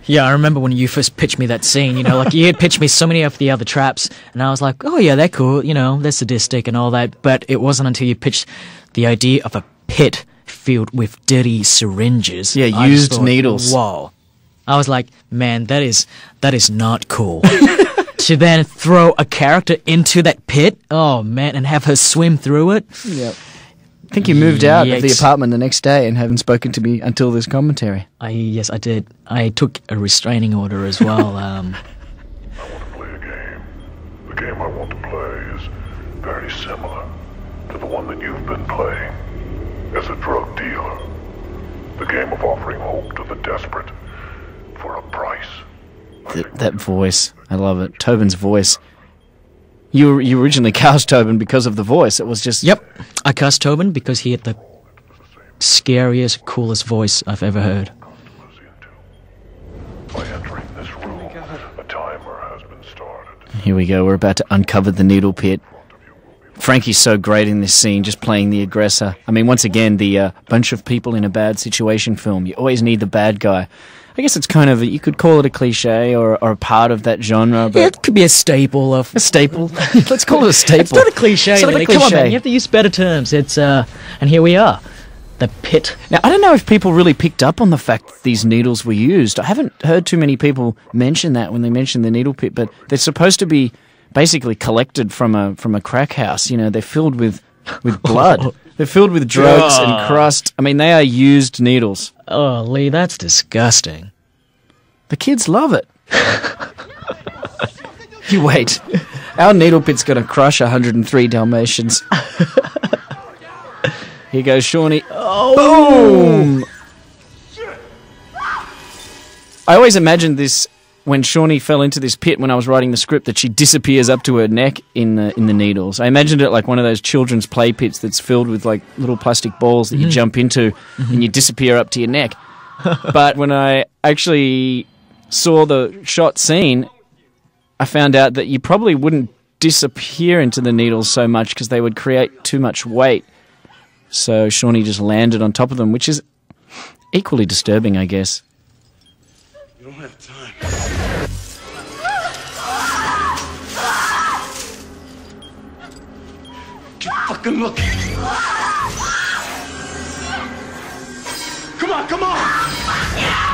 Yeah, I remember when you first pitched me that scene, like you had pitched me so many of the other traps, and I was like, oh yeah, they're cool, they're sadistic and all that, but it wasn't until you pitched the idea of a pit filled with dirty syringes. Yeah, used needles. Whoa. I was like, man, that is not cool. To then throw a character into that pit, oh man, and have her swim through it. Yep. I think you moved out of the apartment the next day and haven't spoken to me until this commentary. Yes, I did. I took a restraining order as well. I want to play a game. The game I want to play is very similar to the one that you've been playing as a drug dealer. The game of offering hope to the desperate for a price. That voice, I love it. Tobin's voice. You originally cast Tobin because of the voice. It was just... Yep, I cast Tobin because he had the scariest, coolest voice I've ever heard. By entering this room, a timer has been started. Here we go, we're about to uncover the needle pit. Frankie's so great in this scene, just playing the aggressor. I mean, once again, the bunch of people in a bad situation film. You always need the bad guy. I guess it's kind of, you could call it a cliche or a part of that genre. But yeah, it could be a staple of... A staple? Let's call it a staple. It's not a cliche, it's not really. A cliche. Come on, man, you have to use better terms. It's, and here we are. The pit. Now, I don't know if people really picked up on the fact that these needles were used. I haven't heard too many people mention that when they mention the needle pit, but they're supposed to be basically collected from a crack house. They're filled with blood. They're filled with drugs and crust. I mean, they are used needles. Oh, Leigh, that's disgusting. The kids love it. You wait. Our needle pit's going to crush 103 Dalmatians. Here goes Shawnee. Oh! Boom! I always imagined this when Shawnee fell into this pit when I was writing the script, that she disappears up to her neck in the needles. I imagined it like one of those children's play pits that's filled with like little plastic balls that you jump into and you disappear up to your neck. But when I actually saw the shot scene, I found out that you probably wouldn't disappear into the needles so much because they would create too much weight. So Shawnee just landed on top of them, which is equally disturbing, I guess. You don't have time. Keep fucking looking. Come on, come on!